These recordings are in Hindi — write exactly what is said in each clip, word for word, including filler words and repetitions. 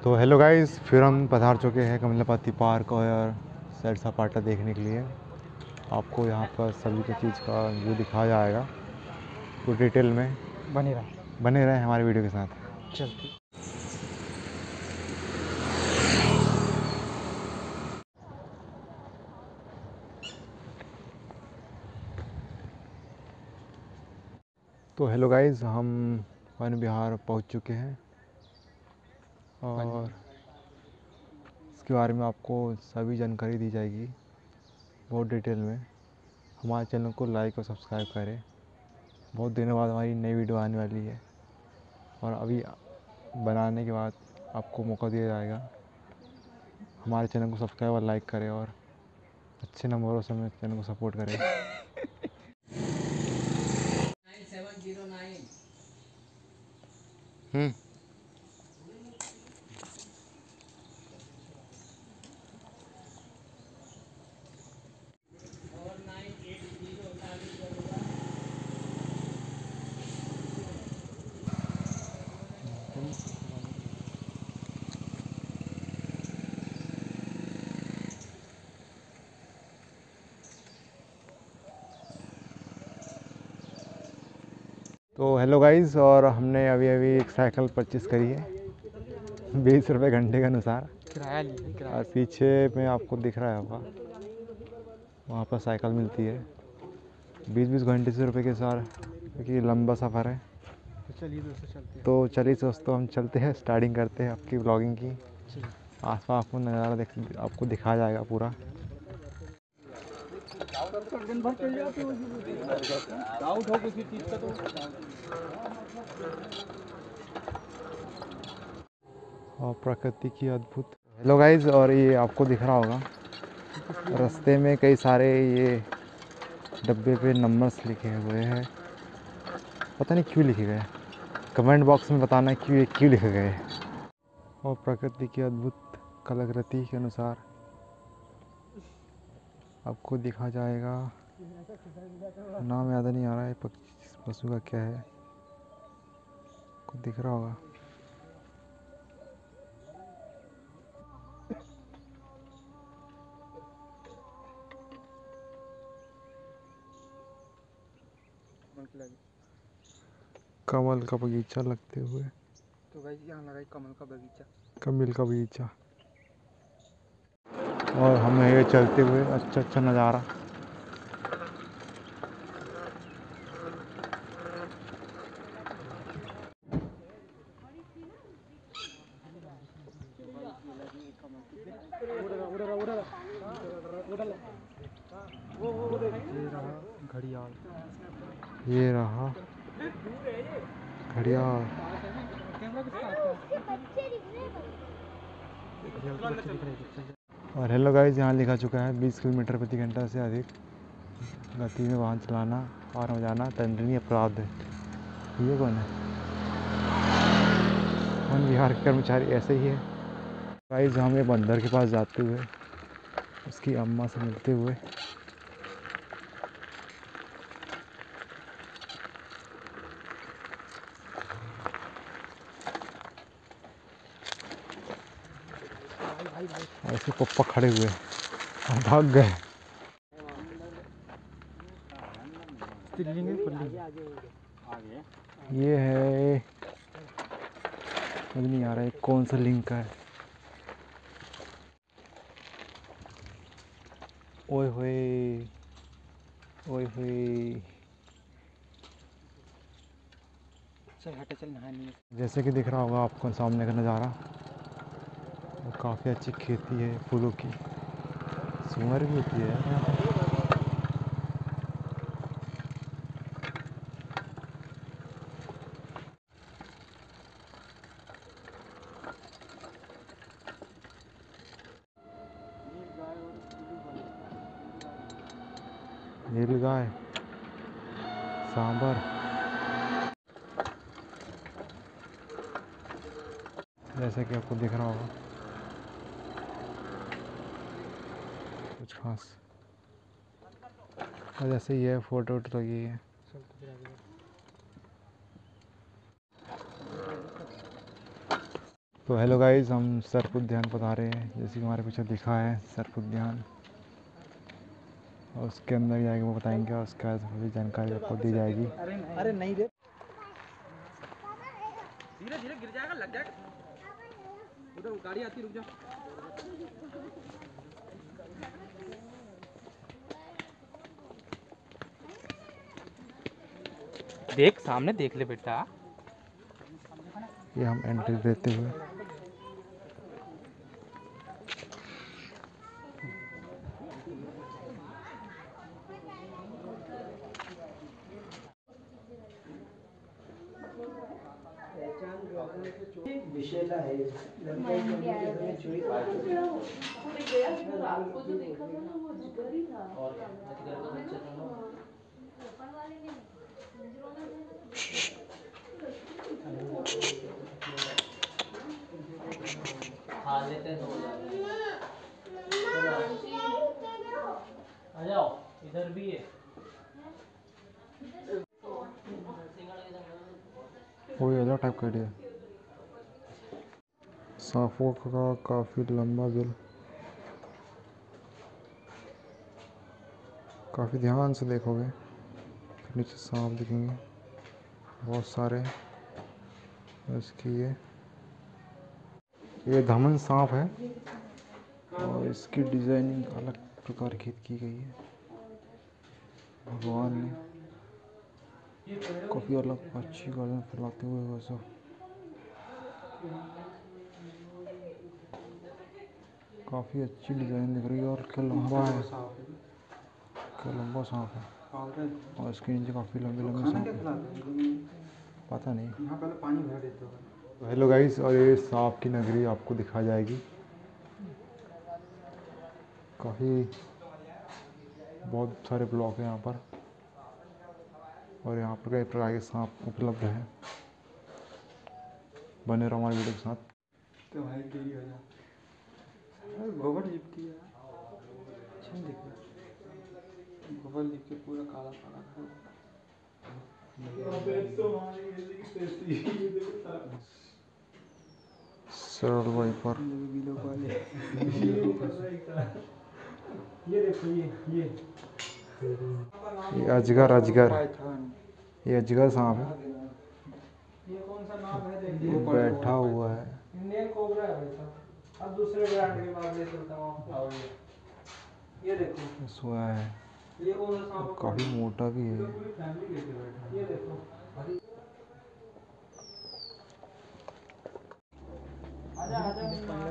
तो हेलो गाइस, फिर हम पधार चुके हैं कमलापति पार्क और सैर सपाटा देखने के लिए। आपको यहाँ पर सभी की चीज़ का व्यू दिखाया जाएगा तो डिटेल में बने रहे बने रहे हमारे वीडियो के साथ। चलती। तो हेलो गाइस, हम वन विहार पहुँच चुके हैं और इसके बारे में आपको सभी जानकारी दी जाएगी बहुत डिटेल में। हमारे चैनल को लाइक और सब्सक्राइब करें। बहुत दिनों बाद हमारी नई वीडियो आने वाली है और अभी बनाने के बाद आपको मौका दिया जाएगा। हमारे चैनल को सब्सक्राइब और लाइक करें और अच्छे नंबरों से मेरे चैनल को सपोर्ट करें। हम्म तो हेलो गाइस, और हमने अभी अभी एक साइकिल परचेज़ करी है बीस रुपये घंटे के अनुसार। किराया लिए किराया। और पीछे में आपको दिख रहा होगा वहाँ पर साइकिल मिलती है बीस बीस घंटे से रुपये के साथ, क्योंकि लंबा सफ़र है। तो चलिए दोस्तों चलते हैं। तो चलिए दोस्तों, हम चलते हैं, स्टार्टिंग करते हैं आपकी ब्लॉगिंग की। आस पास आपको नज़ारा देख आपको दिखाया जाएगा पूरा। दिन भर चल जाते हो डाउट हो किसी चीज़ का तो। और प्रकृति की अद्भुत। हेलो गाइस, और ये आपको दिख रहा होगा रास्ते में कई सारे ये डब्बे पे नंबर्स लिखे हुए हैं। पता नहीं क्यों लिखे गए, कमेंट बॉक्स में बताना क्यों ये क्यों लिखे गए। और प्रकृति की अद्भुत कलाकृति के अनुसार आपको दिखा जाएगा। नाम याद नहीं आ रहा है पक्षी पशु का क्या है, आपको दिख रहा होगा। कमल का बगीचा लगते हुए। तो भाई यहाँ लगा कमल का बगीचा, कमल का बगीचा। और हमें ये चलते हुए अच्छा अच्छा नज़ारा। ये रहा घड़ियाल। ये रहा घड़ियाल। और हेलो गाइस, यहाँ लिखा चुका है बीस किलोमीटर प्रति घंटा से अधिक गति में वाहन चलाना और हो जाना दंडनीय अपराध है। ये कौन है? वन विहार के कर्मचारी ऐसे ही है गाइस। हम ये बंदर के पास जाते हुए, उसकी अम्मा से मिलते हुए। ऐसे पप्पा खड़े हुए और भाग गए। ये है, मुझे नहीं आ रहा है कौन सा लिंक का है। ओए होए ओए होए। चल हटे चल नहाने। जैसे कि दिख रहा होगा आपको सामने का नज़ारा, और काफ़ी अच्छी खेती है फूलों की। सुअर भी होती है यहाँ पर। नीलगाय, सांबर। जैसे कि आपको दिख रहा होगा कुछ खास, और जैसे ये फोटो वोटो लगी है। तो हेलो गाइस, हम सर्प उद्यान बता रहे हैं, जैसे कि हमारे पीछे दिखा है सर्प उद्यान, और उसके अंदर ही आएंगे वो बताएंगे, और उसके बाद सभी जानकारी आपको दी जाएगी। अरे नहीं रे, धीरे धीरे गिर जाएगा, लग जाएगा। उधर गाड़ी आती, रुक जा। देख सामने देख ले बेटा। ये हम एंट्री देते हुए विशेला है खा लेते हैं, आ जाओ, इधर भी है। कोई अलग टाइप का आइडिया। सांपों का काफ़ी लंबा बिल, काफ़ी ध्यान से देखोगे तो नीचे सांप दिखेंगे बहुत सारे। इसकी ये ये धमन सांप है, और इसकी डिज़ाइनिंग अलग प्रकार की की गई है। भगवान ने काफ़ी अलग अच्छी गर्दन फैलाते हुए वैसा। काफ़ी अच्छी डिज़ाइन दिख रही है, और क्या लंबा है, क्या लंबा सांप है, और इसके नीचे काफ़ी लंबे लंबे सांप है, पता नहीं। यहाँ पहले पानी भर देते हो। तो हेलो गाइस, और ये सांप की नगरी आपको दिखा जाएगी। काफ़ी बहुत सारे ब्लॉक हैं यहाँ पर, और यहाँ पर कई प्रकार के सांप उपलब्ध हैं। बने रहो हमारे वीडियो के साथ। तो भाई देरी हो जा, गोबर लिपटी है, अच्छा दिख रहा है, गोबर लिप के पूरा काला काला है। सरल वाइपर, ये देखो, ये ये ये अजगर अजगर ये अजगर सांप है, ये कौन सा नाम है ये देखिए, बैठा हुआ है। इंडियन कोबरा है भाई साहब। अब दूसरे ब्रांड के बाद ले चलता हूँ आपको। ये देखो, सोया है, ये कौन सा सांप है? काफ़ी मोटा भी है। पूरी फैमिली लेके बैठा है। ये देखो, आजा आजा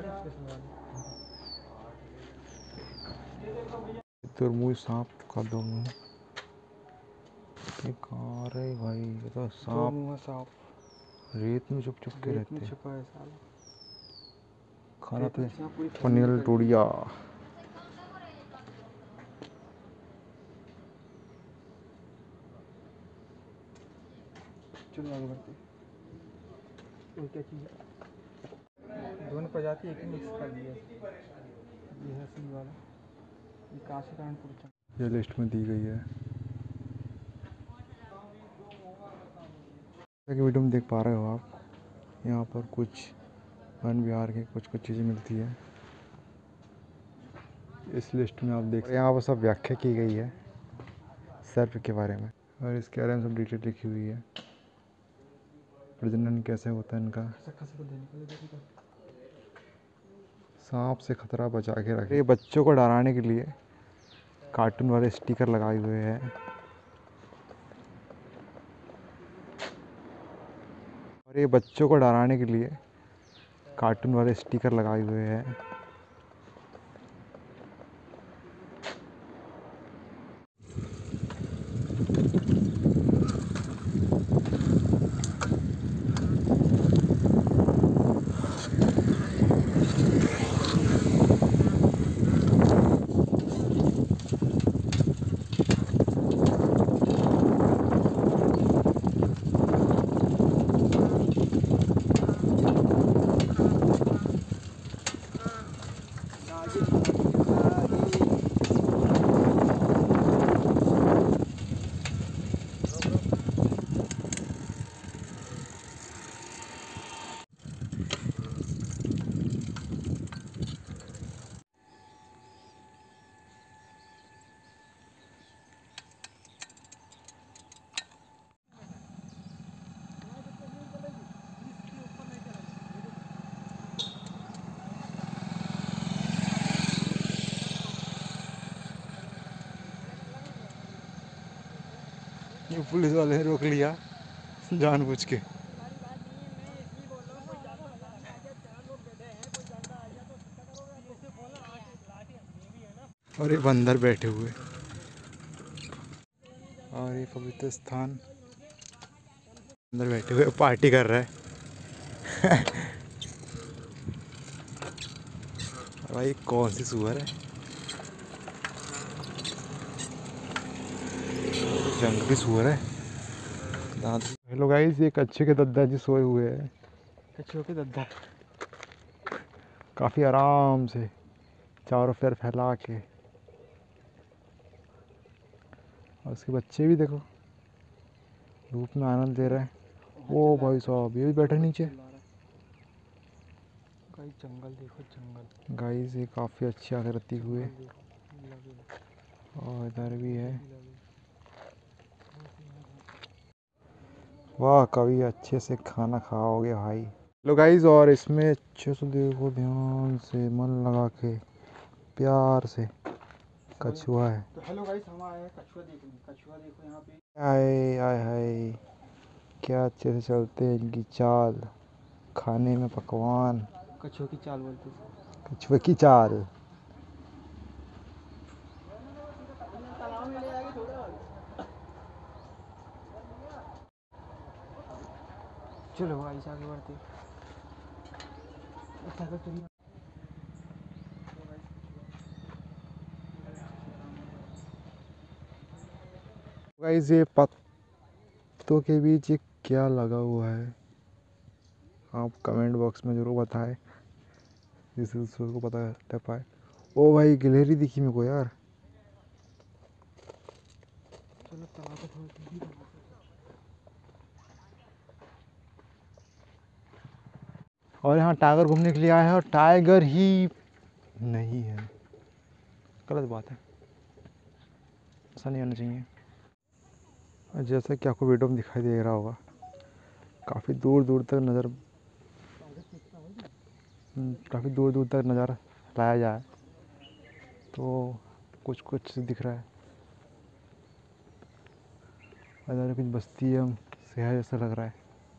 ये देखो भैया, तुरमुई सांप का दो मुंह। ये कहाँ रहे भाई, ये तो सांप सांप रेत में छुप छुप के रहते हैं। छुपा है साला। खाना पे पनीर टोड़िया। चलो आगे बढ़ते। और क्या चीज़ है, दोनों प्रजाति एक ही मिक्स कर दिया। ये है सिंह वाला, ये काशी कानपुर ये लिस्ट में दी गई है। जैसा कि वीडियो में देख पा रहे हो आप, यहाँ पर कुछ वन विहार की कुछ कुछ चीज़ें मिलती है। इस लिस्ट में आप देख, यहाँ पर सब व्याख्या की गई है सर्प के बारे में, और इसके बारे में सब डिटेल लिखी हुई है। प्रजनन कैसे होता है इनका, सांप से खतरा बचा के रखे। ये बच्चों को डराने के लिए कार्टून वाले स्टिकर लगाए हुए हैं, और ये बच्चों को डराने के लिए कार्टून वाले स्टिकर लगाए हुए हैं। पुलिस वाले ने रोक लिया जानबूझ के। और ये बंदर बैठे हुए और ये पवित्र स्थान अंदर बैठे हुए पार्टी कर रहा है। भाई कौन सी सुअर है, जंगली सुअर है। हेलो गाइस, ये कच्छे के दद्दा जी सोए हुए हैं। कछुओं के दद्दा काफ़ी आराम से चारों पैर फैला के, और उसके बच्चे भी देखो धूप में आनंद ले रहे हैं। ओ भाई साहब, ये भी बैठे नीचे। गाइस जंगल देखो, जंगल गाइस ये काफ़ी अच्छी आकृति हुए, और इधर भी है। वाह, कभी अच्छे से खाना खाओगे भाई। लो गाइस, और इसमें अच्छे से देखो, ध्यान से मन लगा के प्यार से कछुआ है। तो हेलो गाइस, हम आए हैं कछुआ देखने। कछुआ देखो यहाँ पे। आए आए हाय, क्या अच्छे से चलते हैं इनकी चाल, खाने में पकवान। कछुआ की चाल बोलते हैं। कछुए की चाल। चलो गाइस आगे बढ़ते। गाइस ये पत्तों के बीच ये क्या लगा हुआ है, आप कमेंट बॉक्स में ज़रूर बताएं जिससे दूसरों को पता चल पाए। ओ भाई, गिलहरी दिखी मेरे को यार। चलो तालाब को थोड़ा और यहाँ टाइगर घूमने के लिए आया है, और टाइगर ही नहीं है, गलत बात है, ऐसा नहीं होना चाहिए। और जैसा कि आपको वीडियो में दिखाई दे रहा होगा, काफ़ी दूर दूर तक नज़र काफ़ी दूर दूर तक नज़र लाया जाए तो कुछ कुछ दिख रहा है। इधर कुछ बस्ती है, शहर जैसा लग रहा है।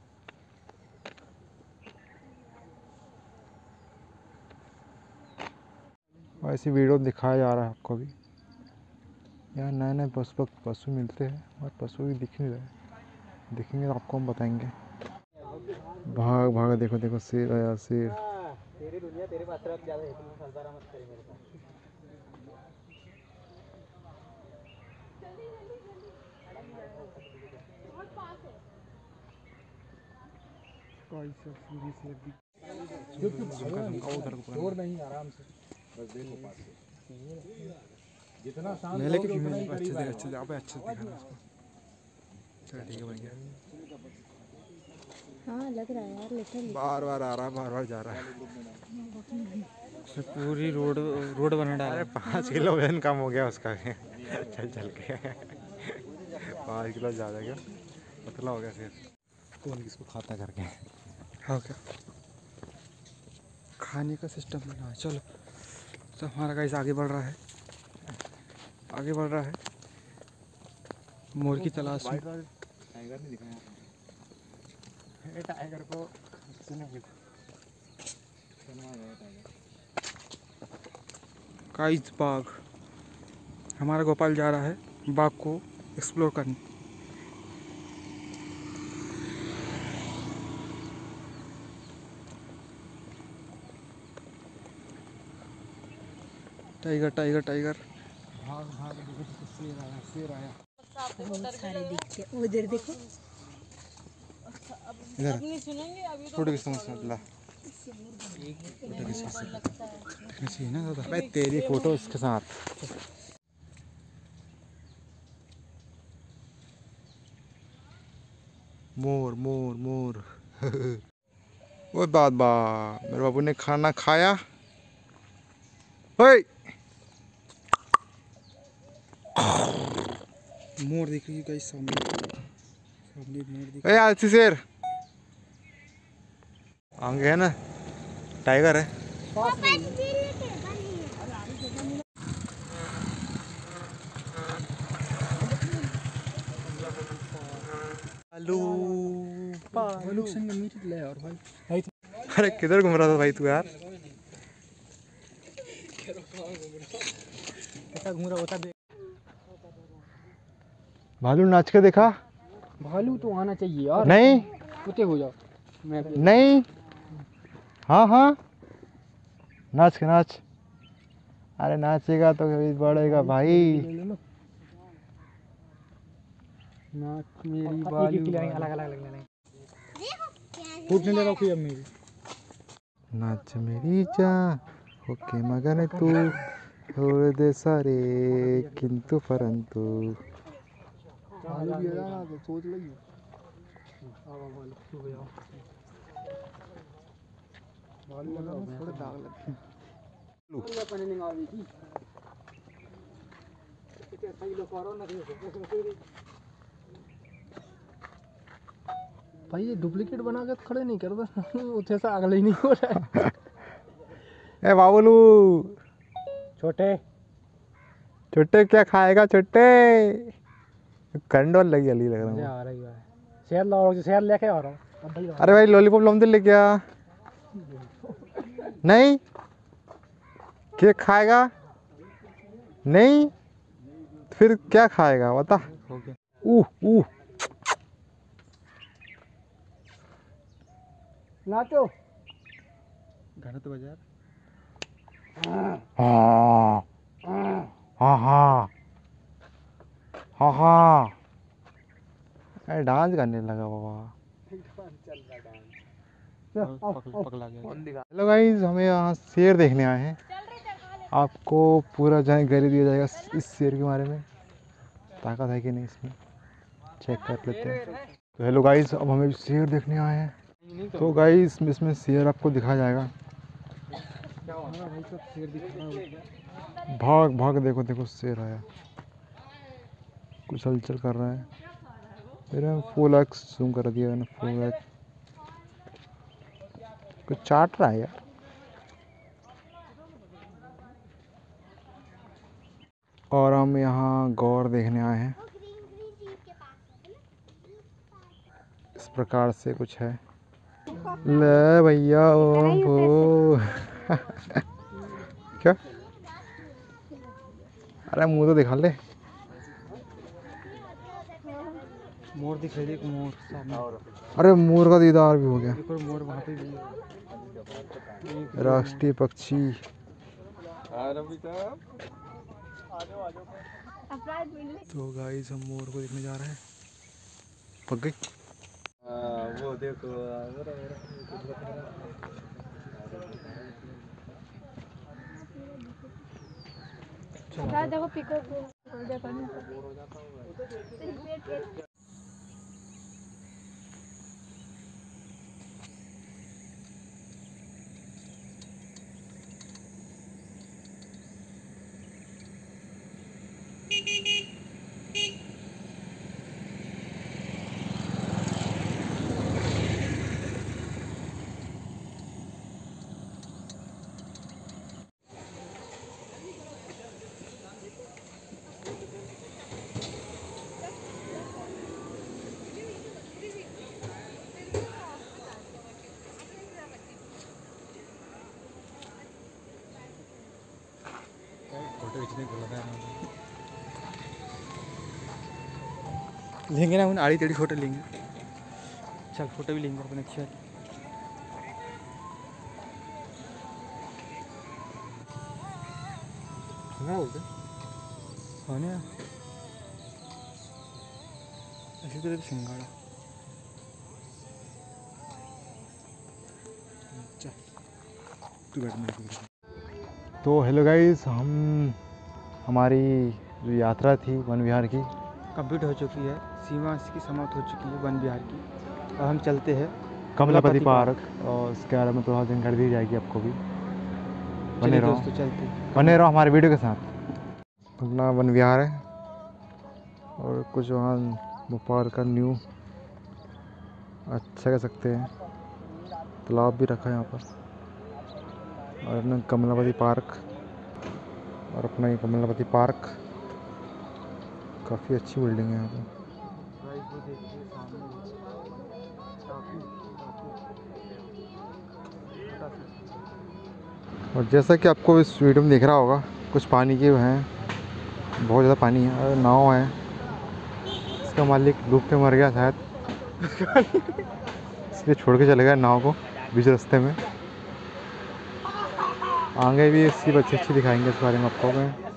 और ऐसी वीडियो दिखाया जा रहा है आपको भी। यहाँ नए नए पशु पशु मिलते हैं, और पशु भी दिख नहीं रहे, दिखेंगे तो आपको हम बताएंगे। भाग भाग, देखो देखो, शेर आया, शेर। तेरी दुनिया तेरे पास तरफ ज़्यादा है, तुम फलदारा मत करे मेरे पास। जोर नहीं, आराम से बस देखो पास जितना शांत ले लेके अच्छे से अच्छे से अबे अच्छे से दिखाना इसको। चल ठीक है भैया। हाँ लग रहा है यार, लिटिल बार बार आ रहा है, बार बार जा रहा है। पूरी रोड रोड बना डाला। अरे पाँच किलो वजन कम हो गया उसका चल चल के। पाँच किलो ज़्यादा क्या, पतला हो गया फिर। कौन किसको खाता करके। हाँ क्या खाने का सिस्टम बना है। चलो तो हमारा गाइस आगे बढ़ रहा है, आगे बढ़ रहा है मोर की तलाश में। टाइगर नहीं दिखा यहाँ, टाइगर को गाइस बाघ, हमारा गोपाल जा रहा है बाघ को एक्सप्लोर करने। टाइगर टाइगर टाइगर भाग भाग, देखो देखो, शेर आया, शेर आया। बहुत सारे दिखते, उधर देखो। इधर फोटो की समझ ला, ऐसे ही ना दादा। भाई तेरी फोटो उसके साथ। मोर मोर मोर। वो बात बा, मेरे बाबू ने खाना खाया। ओए मोर दिख रही है गाइस, सामने सामने मोर दिख। ए आलसी शेर, आगे है ना टाइगर है। भालू भालू। और भाई अरे किधर घूम रहा था भाई तू यार? ऐसा घूम रहा होता। भालू नाच के देखा? भालू तो आना चाहिए यार। नहीं कुत्ते हो जाओ। मैं नहीं, हाँ हाँ नाच के नाच। अरे नाचेगा तो कभी बढ़ेगा भाई। नाच मेरी बालू अलग अलग लगने फूटने लगा कोई अब मेरी। नाच मेरी जान होके मगन तू छोड़ दे सारे किंतु परंतु। भालू भी है ना तो सोच लगी। भालू लगा थोड़े दाग लगे। अपने नहीं आवी थी भाई। ये डुप्लीकेट बना के खड़े नहीं कर दो उठे से अगले ही नहीं हो रहा है। ए बाबुलू छोटे छोटे क्या खाएगा छोटे? कंडोल लगी अली लग रहा है। आ रही है शेर लाओ शेर लेके आ रहा हूँ। अरे भाई लॉलीपॉप लमदे ले गया। नहीं केक खाएगा? नहीं फिर क्या खाएगा बता? ऊह ऊह नाचो गाना तो बजा। हाँ हाँ हाँ हाँ हाँ अरे डांस करने लगा बाबा। हेलो गाइस, हमें यहाँ शेर देखने आए हैं। आपको पूरा जानकारी दिया जाएगा इस शेर के बारे में, ताकत है कि नहीं इसमें चेक कर लेते हैं। तो हेलो गाइस, अब हमें शेर देखने आए हैं। तो गाइस इसमें शेर आपको दिखाया जाएगा। भाग भाग देखो देखो शेर आया, कुछ हलचल कर रहा है। मेरा फुल एक्स जूम कर दिया मैंने, फुल एक्स। कुछ चाट रहा है यार। और हम यहाँ गौर देखने आए हैं। इस प्रकार से कुछ है। ले भैया ओ क्या? अरे मुंह तो दिखा ले। मोर दिखाई दे, मोर सामने। अरे मोर का दीदार भी हो गया। एक और मोर वहाँ पे भी है। राष्ट्रीय पक्षी। तो गाइस हम मोर को देखने जा रहे हैं। पक गई। वो देखो देखो पिको लेंगे ना, आड़ी टेढ़ी फोटो लेंगे। चल फोटो भी लेंगे अपने। चल क्या बोलते हाँ ना ऐसी तरह सिंगाड़ा। तो हेलो गाइस, हम हमारी जो यात्रा थी वन विहार की कंप्लीट हो चुकी है। सीमा इसकी समाप्त हो चुकी है वन विहार की। अब हम चलते हैं कमलापति पार्क, और इसके बारे में थोड़ा जानकारी दी जाएगी आपको भी। बने रहो दोस्तों, चलते बने रहो हमारे वीडियो के साथ। अपना वन विहार है और कुछ वहाँ भोपाल का न्यू अच्छा कह सकते हैं तालाब भी रखा है यहाँ पर। और अपना कमलापति पार्क, और अपना ये कमलापति पार्क काफ़ी अच्छी बिल्डिंग है यहाँ पर। और जैसा कि आपको इस वीडियो में दिख रहा होगा, कुछ पानी के हैं, बहुत ज़्यादा पानी है और नाव है। इसका मालिक डूब के मर गया शायद, इसलिए छोड़ के चले गया नाव को बीच रास्ते में। आगे भी इसकी अच्छी अच्छी दिखाएंगे इस बारे में आपको मैं।